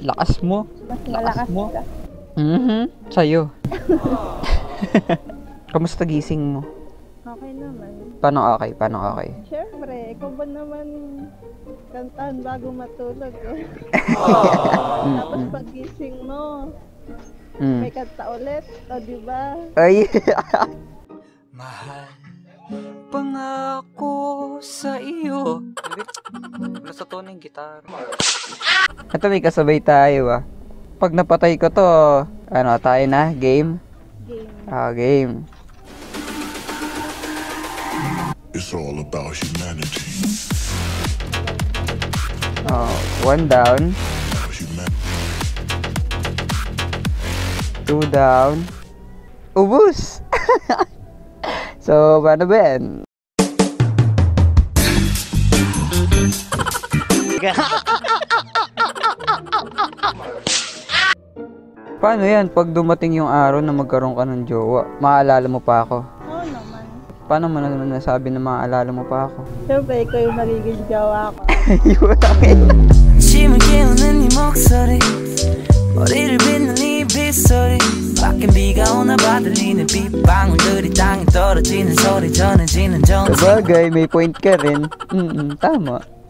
Lakas mo. Mas malakas mo. Ka. Sa'yo. Kamusta gising mo? Okay naman. Paano okay? Siyempre, ikaw ba naman kantahan bago matulog eh. Tapos pagising mo, may kanta ulit, o diba? Ay! Mahal, pangako sa iyo. Nasa tono yung gitara. Ito may kasabay tayo Pag napatay ko to, ano tayo na? Game? Game. It's all about humanity. One down. 2 down. Ubus! So, paano ba yan? Paano yan? Pag dumating yung araw na magkaroon ka ng jowa, maaalala mo pa ako? Oo naman. Paano mo naman nasabi na maaalala mo pa ako? Siyempre, ikaw yung magiging jowa ko. Yun lang 침을 깨우는 네 목소리 머리를 빗는 네 빗소리 밖엔 비가 오나 봐 들리는 빗방울들이 땅에 떨어지는 소리 전해지는 정세 Sabagay, may point ka rin. Tama.